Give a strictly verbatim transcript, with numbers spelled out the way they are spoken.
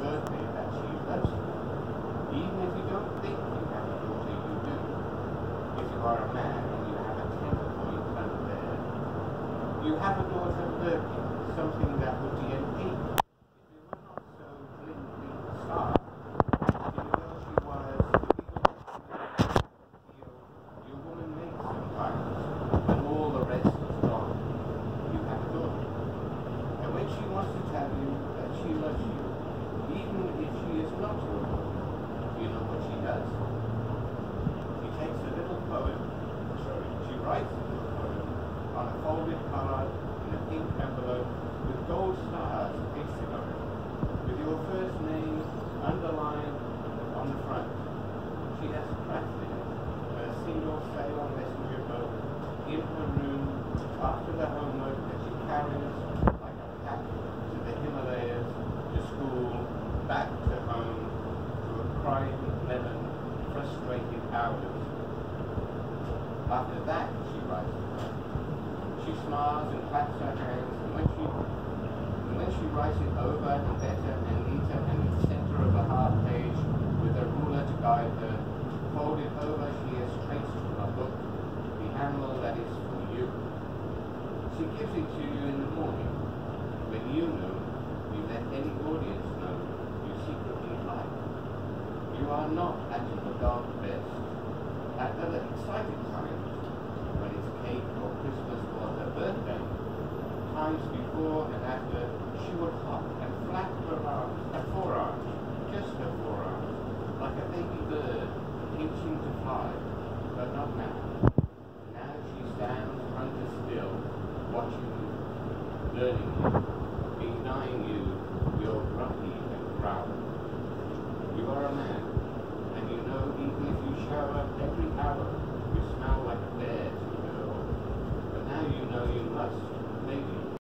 birthday that she loves you. Even if you don't think you have a daughter, you do. If you are a man and you have a tender point under there, you have a daughter lurking, something that would be an eight if you were not so blindly starved. In the girl she was, your, your woman makes sometimes, when all the rest is gone. You have a daughter. And when she wants to tell you that she loves you, even if she is not your daughter, you know what she does? She takes a little poem, sorry, she writes a little poem on a folded card in a pink envelope with gold stars pasted on it, with your first name underlined on the front. She has crafted it, a single sailor messenger boat, in her room after the homework that she carries like a pack to the Himalayas, to school, back to home, to a crying, lemon, frustrated hours. After that, she writes to her. She smiles and claps her hands, and when she and when she writes it over and better and neater and in the center of the half page with a ruler to guide her, folded over she has traced from a book the animal that is for you. She gives it to you in the morning, when you know you let any audience know you secretly like. You are not at your dog best. At other exciting times, when it's cake or Christmas or her birthday, times before and after, she would hop and flap her arms, her forearms, just her forearms, like a baby bird itching to fly, but not now. Now she stands under still, watching you, learning you, denying you your grumpy and growl. You are a man, and you know even if you shower every hour, you smell like a bear to a girl. But now you know you must